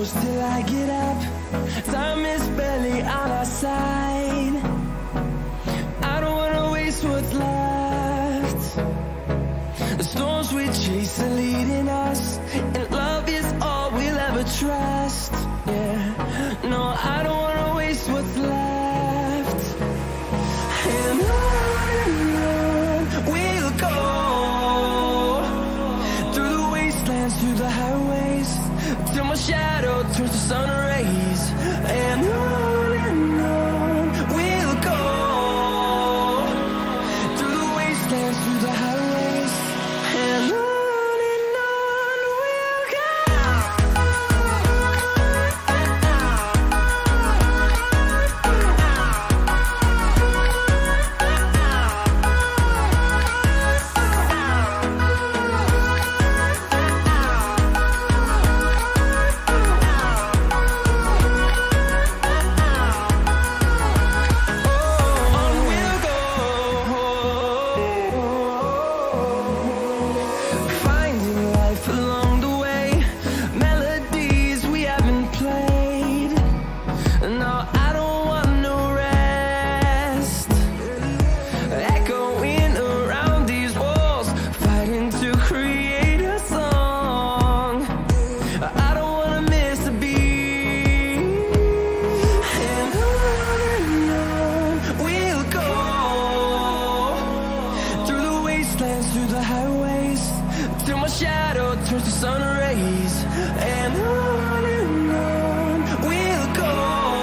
close till I get up. Time is barely on our side. I don't wanna waste what's left. The storms we chase are leading us, and love is all we'll ever trust. Yeah, no, I don't wanna waste what's left. And on we'll go, through the wastelands, through the highways, till my shadow turns to sun rays. And on we'll go, through the wastelands, through the highways, and on we'll go. Through the highways, till my shadow turns to sun rays. And on we'll go,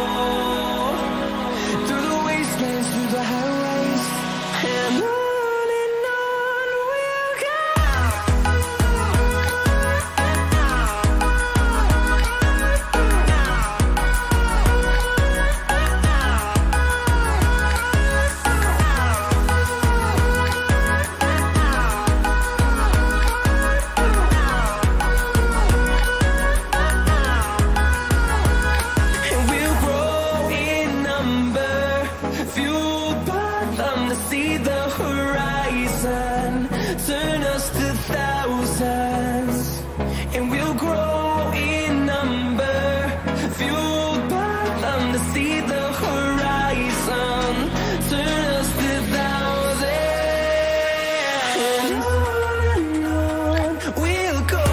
through the wastelands, through the highways, and on we'll go. Turn us to thousands, and we'll grow in number, fueled by them to see the horizon. Turn us to thousands, and on we'll go,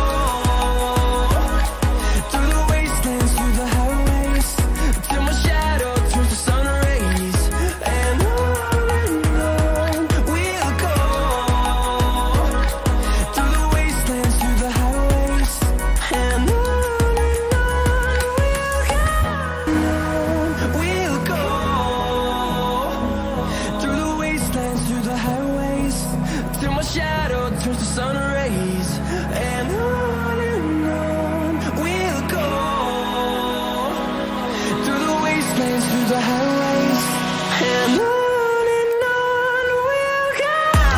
through the wastelands, through the highways, till my shadow turns to sun rays. And on we'll go, through the wastelands, through the highways, and on we'll go, through the wastelands, through the highways, till my shadow turns to sun rays. And on we'll go, through the wastelands, through the highways, and on we'll go.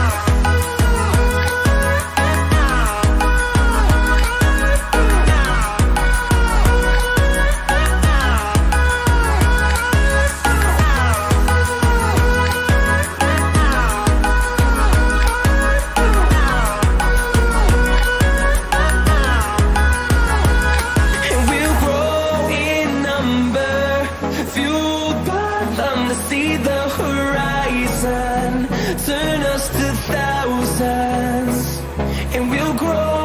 And we'll grow in number, fueled by them to see the horizon. Turn us to thousands, and we'll grow